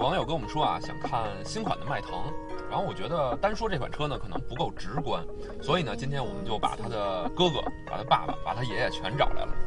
网友跟我们说啊，想看新款的迈腾，然后我觉得单说这款车呢，可能不够直观，所以呢，今天我们就把他的哥哥、把他爸爸、把他爷爷全找来了。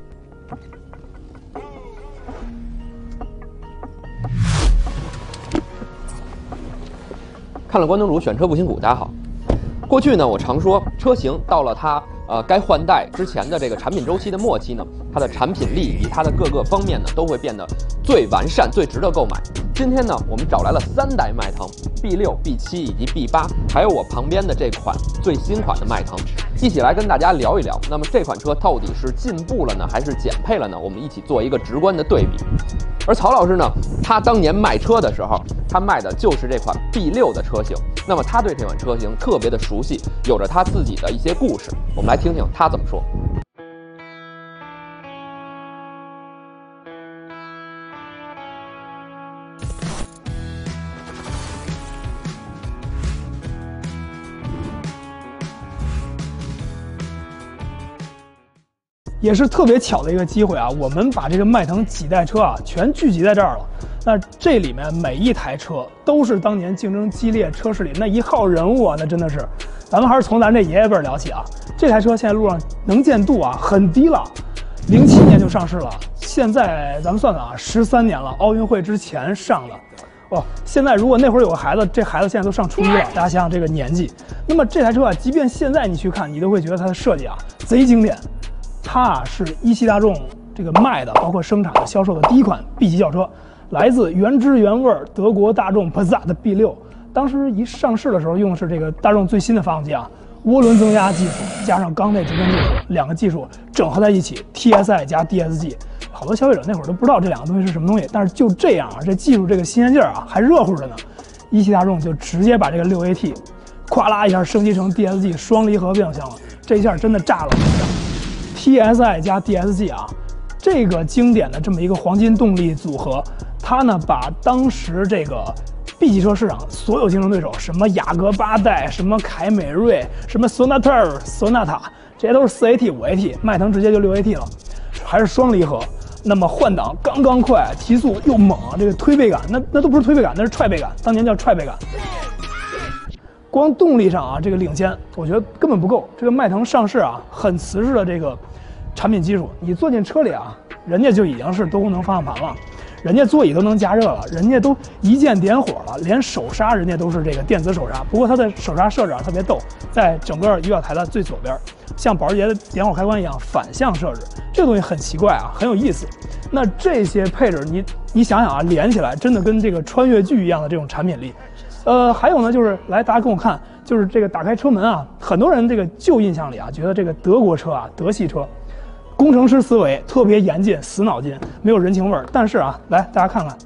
看了关东煮，选车不辛苦。大家好，过去呢，我常说车型到了它该换代之前的这个产品周期的末期呢，它的产品力以及它的各个方面呢，都会变得最完善、最值得购买。今天呢，我们找来了3代迈腾 B6、B7以及 B8，还有我旁边的这款最新款的迈腾，一起来跟大家聊一聊。那么这款车到底是进步了呢，还是减配了呢？我们一起做一个直观的对比。而曹老师呢，他当年卖车的时候，他卖的就是这款 B6 的车型。那么他对这款车型特别的熟悉，有着他自己的一些故事。我们来听听他怎么说。 也是特别巧的一个机会啊，我们把这个迈腾几代车啊全聚集在这儿了。那这里面每一台车都是当年竞争激烈车市里那一号人物啊，那真的是。咱们还是从咱这爷爷辈聊起啊。这台车现在路上能见度啊很低了，07年就上市了，现在咱们算算啊，13年了，奥运会之前上的。哦，现在如果那会儿有个孩子，这孩子现在都上初一了，大家想想这个年纪。那么这台车啊，即便现在你去看，你都会觉得它的设计啊贼经典。它啊是一汽大众这个卖的，包括生产的、销售的第一款 B 级轿车，来自原汁原味德国大众 Passat 的 B6。当时一上市的时候用的是这个大众最新的发动机啊，涡轮增压技术加上缸内直喷技术，两个技术整合在一起 ，TSI 加 DSG。好多消费者那会儿都不知道这两个东西是什么东西，但是就这样啊，这技术这个新鲜劲儿啊还热乎着呢。一汽大众就直接把这个6AT，咵啦一下升级成 DSG 双离合变速箱了，这一下真的炸了。TSI 加 DSG 啊，这个经典的这么一个黄金动力组合，它呢把当时这个 B 级车市场所有竞争对手，什么雅阁8代、什么凯美瑞、什么索纳塔，这些都是4AT、5AT， 迈腾直接就6AT 了，还是双离合。那么换挡刚刚快，提速又猛，这个推背感那都不是推背感，那是踹背感，当年叫踹背感。光动力上啊，这个领先，我觉得根本不够。这个迈腾上市啊，很瓷实的这个产品基础，你坐进车里啊，人家就已经是多功能方向盘了，人家座椅都能加热了，人家都一键点火了，连手刹人家都是这个电子手刹。不过它的手刹设置啊特别逗，在整个仪表台的最左边，像保时捷的点火开关一样反向设置，这个东西很奇怪啊，很有意思。那这些配置你想想啊，连起来真的跟这个穿越剧一样的这种产品力。还有呢，就是来大家跟我看，就是这个打开车门啊，很多人这个旧印象里啊，觉得这个德国车啊，德系车，工程师思维特别严谨，死脑筋，没有人情味儿。但是啊，来大家看看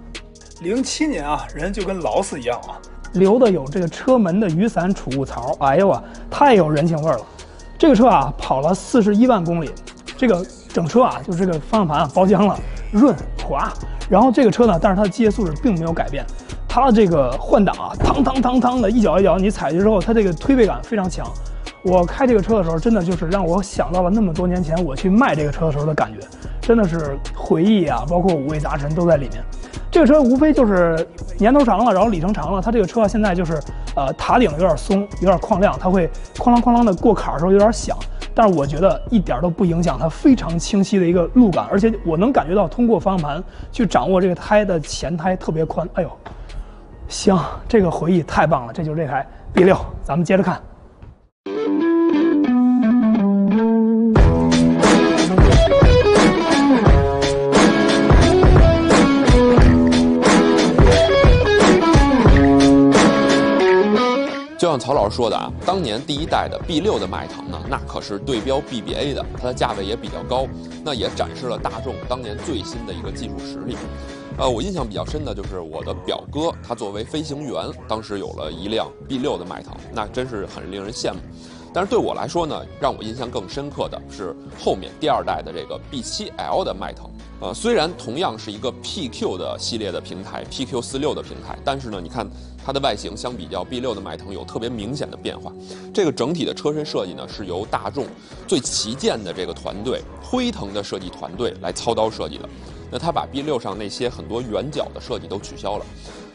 ，07年啊，人就跟劳斯一样啊，留的有这个车门的雨伞储物槽，哎呦啊，太有人情味儿了。这个车啊，跑了41万公里，这个整车啊，就是这个方向盘啊包浆了，润滑。然后这个车呢，但是它的机械素质并没有改变。它这个换挡啊，嘡的一脚一脚，你踩去之后，它这个推背感非常强。我开这个车的时候，真的就是让我想到了那么多年前我去卖这个车的时候的感觉，真的是回忆啊，包括五味杂陈都在里面。这个车无非就是年头长了，然后里程长了，它这个车现在就是塔顶有点松，有点框亮，它会哐啷的过坎的时候有点响。但是我觉得一点都不影响它非常清晰的一个路感，而且我能感觉到通过方向盘去掌握这个胎的前胎特别宽，哎呦。行，这个回忆太棒了，这就是这台 B6， 咱们接着看。 就像曹老师说的啊，当年第一代的 B6 的迈腾呢，那可是对标 BBA 的，它的价位也比较高，那也展示了大众当年最新的一个技术实力。我印象比较深的就是我的表哥，他作为飞行员，当时有了一辆 B6 的迈腾，那真是很令人羡慕。但是对我来说呢，让我印象更深刻的是后面第2代的这个 B7L 的迈腾。虽然同样是一个 PQ 的系列的平台 ，PQ46 的平台，但是呢，你看它的外形相比较 B6 的迈腾有特别明显的变化。这个整体的车身设计呢，是由大众最旗舰的这个团队辉腾的设计团队来操刀设计的。那它把 B6 上那些很多圆角的设计都取消了。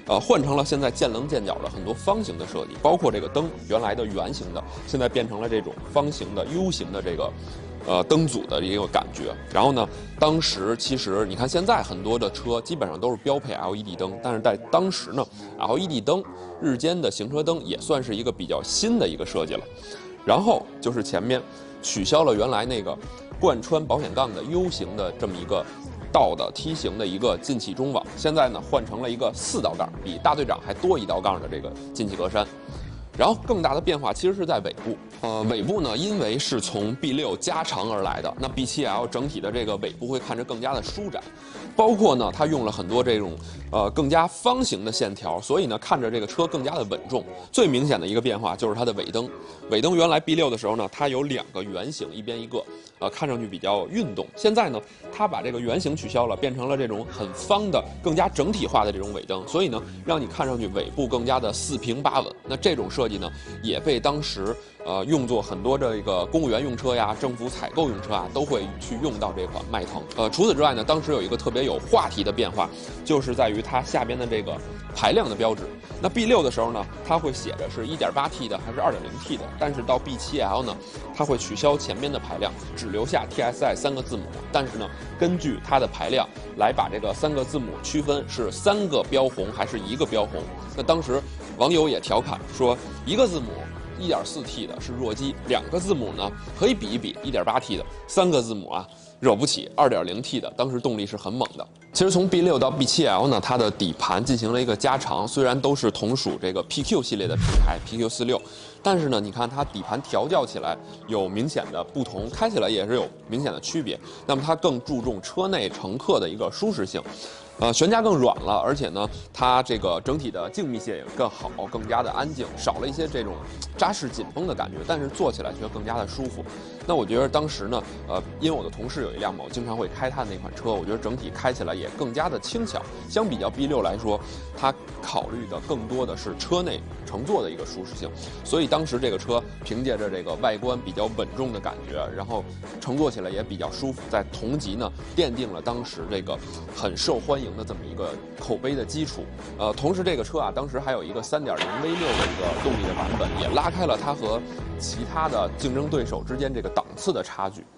换成了现在见棱见角的很多方形的设计，包括这个灯原来的圆形的，现在变成了这种方形的 U 型的这个。灯组的一个感觉，然后呢，当时其实你看现在很多的车基本上都是标配 LED 灯，但是在当时呢 ，LED 灯日间的行车灯也算是一个比较新的一个设计了。然后就是前面取消了原来那个贯穿保险杠的 U 型的这么一个倒的梯形的一个进气中网，现在呢换成了一个4道杠，比大队长还多1道杠的这个进气格栅。然后更大的变化其实是在尾部，尾部呢，因为是从 B6 加长而来的，那 B7L 整体的这个尾部会看着更加的舒展，包括呢，它用了很多这种更加方形的线条，所以呢，看着这个车更加的稳重。最明显的一个变化就是它的尾灯，尾灯原来 B6 的时候呢，它有2个圆形，一边一个，看上去比较运动。现在呢，它把这个圆形取消了，变成了这种很方的、更加整体化的这种尾灯，所以呢，让你看上去尾部更加的4平8稳。那这种设计呢，也被当时用作很多这个公务员用车呀、政府采购用车啊，都会去用到这款迈腾。除此之外呢，当时有一个特别有话题的变化，就是在于它下边的这个排量的标志。那 B6 的时候呢，它会写着是 1.8T 的还是 2.0T 的，但是到 B7L 呢，它会取消前边的排量，只留下 TSI 3个字母，但是呢，根据它的排量来把这个3个字母区分是3个标红还是1个标红。那当时网友也调侃说，1个字母1.4T 的是弱鸡，2个字母呢可以比一比 1.8T 的，3个字母啊惹不起 2.0T 的，当时动力是很猛的。其实从 B6 到 B7L 呢，它的底盘进行了一个加长，虽然都是同属这个 PQ 系列的平台 PQ46，但是呢，你看它底盘调教起来有明显的不同，开起来也是有明显的区别。那么它更注重车内乘客的一个舒适性。悬架更软了，而且呢，它这个整体的静谧性也更好，更加的安静，少了一些这种扎实紧绷的感觉，但是坐起来却更加的舒服。那我觉得当时呢，因为我的同事有一辆嘛，我经常会开他的那款车，我觉得整体开起来也更加的轻巧。相比较 B6 来说，它考虑的更多的是车内乘坐的一个舒适性，所以当时这个车凭借着这个外观比较稳重的感觉，然后乘坐起来也比较舒服，在同级呢奠定了当时这个很受欢迎的这么一个口碑的基础。同时这个车啊，当时还有一个 3.0 V6 的一个动力的版本，也拉开了它和其他的竞争对手之间这个档次的差距。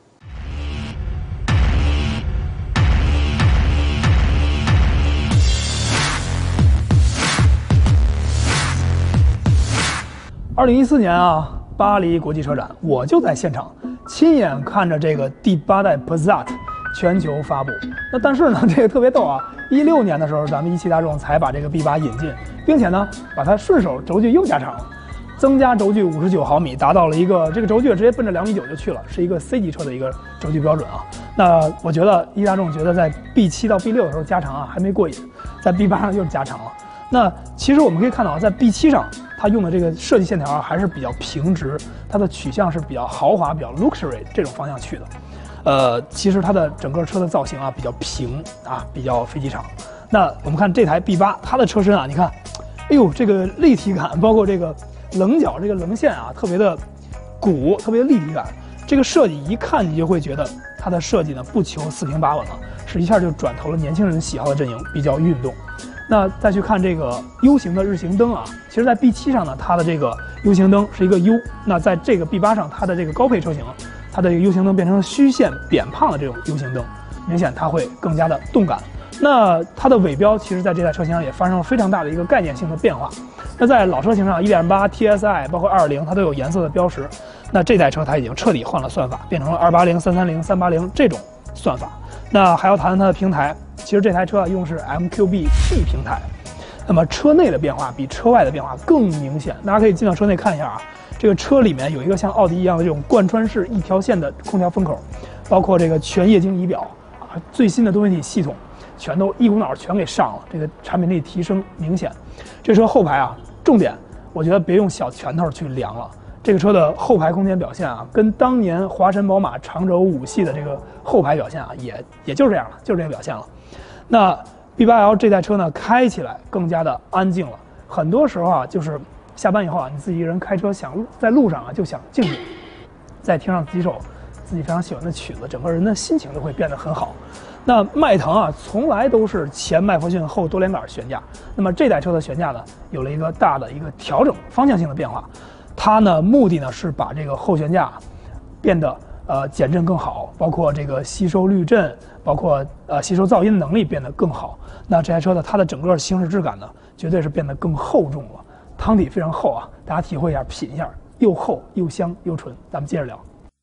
2014年啊，巴黎国际车展，我就在现场亲眼看着这个第8代 Passat 全球发布。那但是呢，这个特别逗啊！16年的时候，咱们一汽大众才把这个 B8 引进，并且呢，把它顺手轴距又加长了，增加轴距59毫米，达到了一个这个轴距直接奔着2.9米就去了，是一个 C 级车的一个轴距标准啊。那我觉得一汽大众觉得在 B7 到 B6 的时候加长啊还没过瘾，在 B8 上又加长了。那其实我们可以看到，在 B7 上，它用的这个设计线条还是比较平直，它的取向是比较豪华、比较 luxury 这种方向去的。其实它的整个车的造型啊比较平啊，比较飞机场。那我们看这台 B8，它的车身啊，你看，哎呦，这个立体感，包括这个棱角、这个棱线啊，特别的鼓，特别的立体感。这个设计一看你就会觉得它的设计呢不求4平8稳了，是一下就转投了年轻人喜好的阵营，比较运动。那再去看这个 U 型的日行灯啊，其实在 B7 上呢，它的这个 U 型灯是一个 U， 那在这个 B8 上，它的这个高配车型，它的 U 型灯变成了虚线扁胖的这种 U 型灯，明显它会更加的动感。那它的尾标其实在这台车型上也发生了非常大的一个概念性的变化。那在老车型上 1.8 TSI 包括220它都有颜色的标识，那这台车它已经彻底换了算法，变成了280、330、380这种算法。那还要谈谈它的平台，其实这台车用的是 MQB-T 平台，那么车内的变化比车外的变化更明显。大家可以进到车内看一下啊，这个车里面有一个像奥迪一样的这种贯穿式一条线的空调风口，包括这个全液晶仪表啊，最新的多媒体系统全都一股脑全给上了，这个产品力提升明显。这车后排啊，重点我觉得别用小拳头去量了。这个车的后排空间表现啊，跟当年华晨宝马长轴5系的这个后排表现啊，也就是这样了，就是这个表现了。那 B8L 这代车呢，开起来更加的安静了。很多时候啊，就是下班以后啊，你自己一个人开车，想在路上啊就想静静，再听上几首自己非常喜欢的曲子，整个人的心情都会变得很好。那迈腾啊，从来都是前麦弗逊后多连杆悬架。那么这代车的悬架呢，有了一个大的一个调整方向性的变化。它呢，目的呢是把这个后悬架变得减震更好，包括这个吸收滤震，包括吸收噪音的能力变得更好。那这台车呢，它的整个行驶质感呢，绝对是变得更厚重了，汤底非常厚啊，大家体会一下，品一下，又厚又香又纯。咱们接着聊。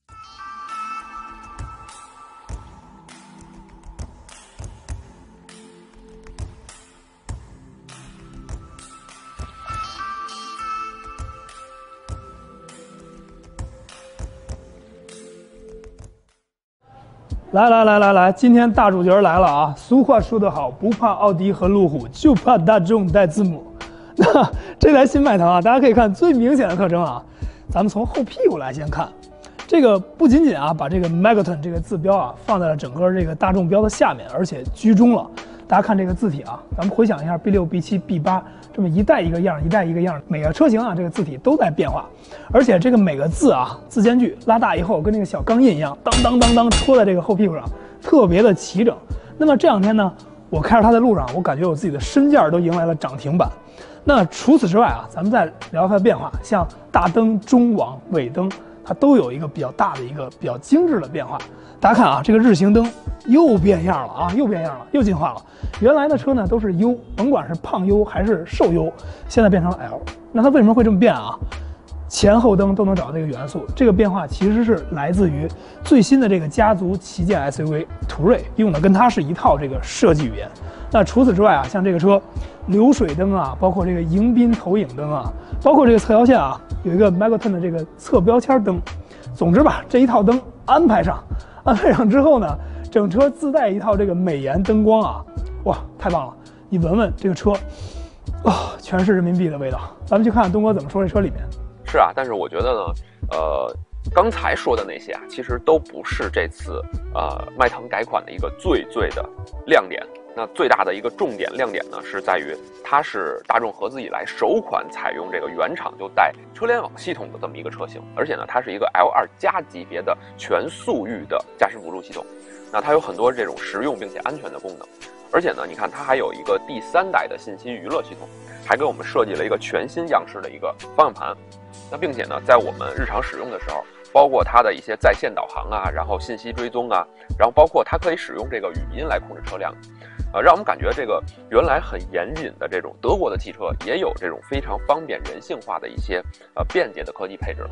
来，今天大主角来了啊！俗话说得好，不怕奥迪和路虎，就怕大众带字母。那这台新迈腾啊，大家可以看最明显的特征啊，咱们从后屁股来先看，这个不仅仅啊把这个 Megaton 这个字标啊放在了整个这个大众标的下面，而且居中了。大家看这个字体啊，咱们回想一下 B6、B7、B8这么一代一个样，一代一个样，每个车型啊这个字体都在变化，而且这个每个字啊字间距拉大以后，跟那个小钢印一样，当当当当戳在这个后屁股上，特别的齐整。那么这两天呢，我开着它在路上，我感觉我自己的身价都迎来了涨停板。那除此之外啊，咱们再聊它的变化，像大灯、中网、尾灯，它都有一个比较大的一个比较精致的变化。大家看啊，这个日行灯又变样了啊，又变样了，又进化了。原来的车呢都是 U， 甭管是胖 U 还是瘦 U， 现在变成了 L。那它为什么会这么变啊？前后灯都能找到这个元素，这个变化其实是来自于最新的这个家族旗舰 SUV 途锐，用的跟它是一套这个设计语言。那除此之外啊，像这个车流水灯啊，包括这个迎宾投影灯啊，包括这个侧腰线啊，有一个 Megaton 的这个侧标签灯。总之吧，这一套灯安排上之后呢，整车自带一套这个美颜灯光啊，哇，太棒了！你闻闻这个车，全是人民币的味道。咱们去看看东哥怎么说这车里面。 是啊，但是我觉得呢，刚才说的那些啊，其实都不是这次迈腾改款的一个最的亮点。那最大的一个重点亮点呢，是在于它是大众合资以来首款采用这个原厂就带车联网系统的这么一个车型，而且呢，它是一个 L2+ 级别的全速域的驾驶辅助系统。那它有很多这种实用并且安全的功能，而且呢，你看它还有一个第3代的信息娱乐系统，还给我们设计了一个全新样式的一个方向盘。那并且呢，在我们日常使用的时候，包括它的一些在线导航啊，然后信息追踪啊，然后包括它可以使用这个语音来控制车辆，让我们感觉这个原来很严谨的这种德国的汽车，也有这种非常方便人性化的一些便捷的科技配置。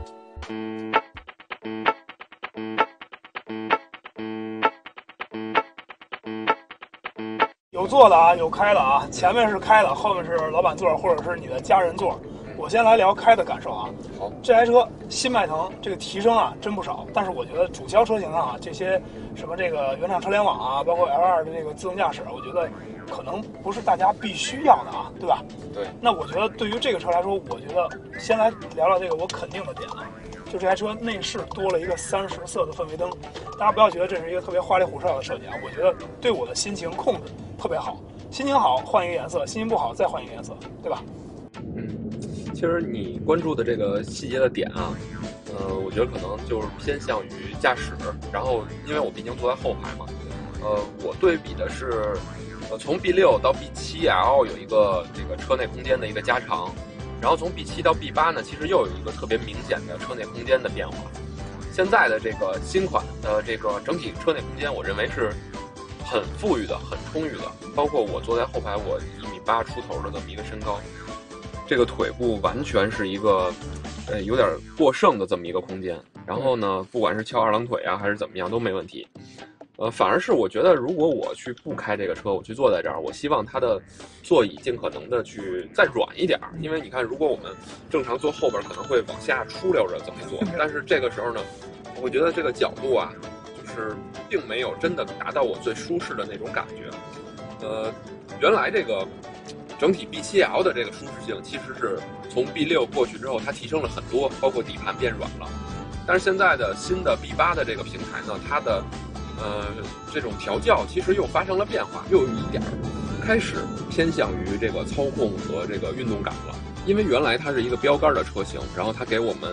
有坐的啊，有开的啊，前面是开的，后面是老板座或者是你的家人座。我先来聊开的感受啊。好，这台车新迈腾这个提升啊真不少，但是我觉得主销车型啊，这些什么这个原厂车联网啊，包括 L2 的这个自动驾驶，我觉得可能不是大家必须要的啊，对吧？ 对。 那我觉得对于这个车来说，我觉得先来聊聊这个我肯定的点啊。就这台车内饰多了一个30色的氛围灯，大家不要觉得这是一个特别花里胡哨的设计啊，我觉得对我的心情控制特别好，心情好换一个颜色，心情不好再换一个颜色，对吧？ 其实你关注的这个细节的点啊，我觉得可能就是偏向于驾驶，然后因为我毕竟坐在后排嘛，我对比的是，从 B6 到 B7L 有一个这个车内空间的一个加长。然后从 B7 到 B8 呢，其实又有一个特别明显的车内空间的变化。现在的这个新款的这个整体车内空间，我认为是很富裕的、很充裕的。包括我坐在后排，我1.8米出头的这么一个身高，这个腿部完全是一个有点过剩的这么一个空间。然后呢，不管是翘2郎腿啊，还是怎么样都没问题。反而是我觉得，如果我去不开这个车，我去坐在这儿，我希望它的座椅尽可能的去再软一点，因为你看，如果我们正常坐后边，可能会往下出溜着这么坐，但是这个时候呢，我会觉得这个角度啊，就是并没有真的达到我最舒适的那种感觉。原来这个整体 B7L 的这个舒适性，其实是从 B6 过去之后，它提升了很多，包括底盘变软了。但是现在的新的 B8 的这个平台呢，它的这种调教其实又发生了变化，又有一点开始偏向于这个操控和这个运动感了。因为原来它是一个标杆的车型，然后它给我们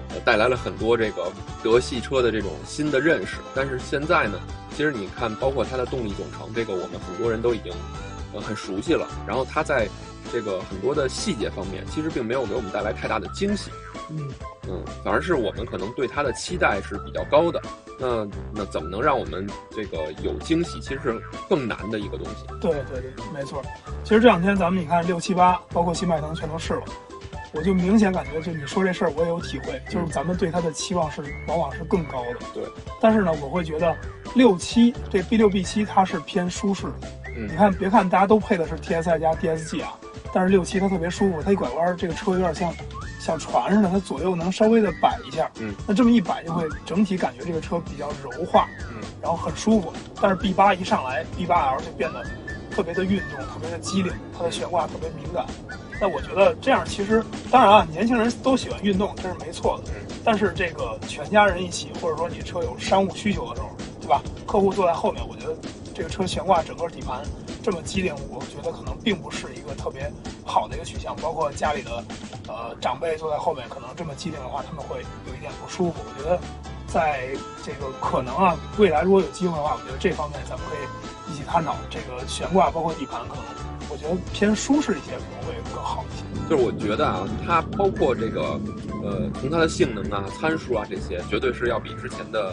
带来了很多这个德系车的这种新的认识。但是现在呢，其实你看，包括它的动力总成，这个我们很多人都已经很熟悉了。然后它在这个很多的细节方面，其实并没有给我们带来太大的惊喜。反而是我们可能对它的期待是比较高的。那怎么能让我们这个有惊喜，其实是更难的一个东西。 对，没错。其实这两天咱们你看6、7、8，包括新迈腾全都试了，我就明显感觉，就你说这事儿我也有体会，就是咱们对它的期望是往往是更高的。 对。 但是呢，我会觉得6、7这 B6、B7它是偏舒适的。你看，别看大家都配的是 TSI 加 DSG 啊，但是6、7它特别舒服，它一拐弯，这个车有点像船似的，它左右能稍微的摆一下，那这么一摆就会整体感觉这个车比较柔化，然后很舒服。但是 B8 一上来 ，B8L 就变得特别的运动，特别的机灵，它的悬挂特别敏感。那我觉得这样其实，当然啊，年轻人都喜欢运动，这是没错的。但是这个全家人一起，或者说你车有商务需求的时候，对吧？客户坐在后面，我觉得这个车悬挂整个底盘这么机灵，我觉得可能并不是一个特别好的一个取向。包括家里的长辈坐在后面，可能这么机灵的话，他们会有一点不舒服。我觉得在这个可能啊，未来如果有机会的话，我觉得这方面咱们可以一起探讨。这个悬挂包括底盘，可能我觉得偏舒适一些，可能会更好一些。 就是我觉得啊，它包括这个从它的性能啊、参数啊这些，绝对是要比之前的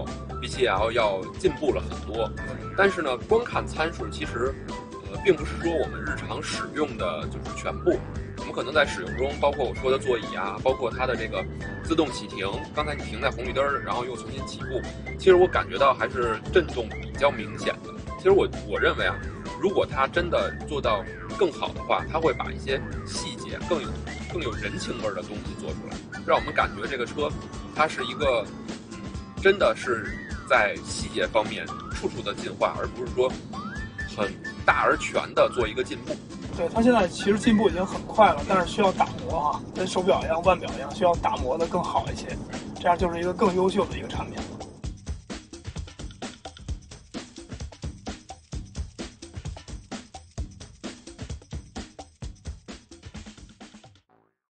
B6、B7L 要进步了很多。但是呢，光看参数，其实并不是说我们日常使用的就是全部。我们可能在使用中，包括我说的座椅啊，包括它的这个自动启停，刚才你停在红绿灯，然后又重新起步，其实我感觉到还是震动比较明显的。其实我认为啊，如果它真的做到更好的话，它会把一些细节更有人情味的东西做出来，让我们感觉这个车它是一个真的是在细节方面处处的进化，而不是说很大而全的做一个进步。 对，它现在其实进步已经很快了，但是需要打磨啊，跟手表一样、腕表一样，需要打磨的更好一些，这样就是一个更优秀的一个产品。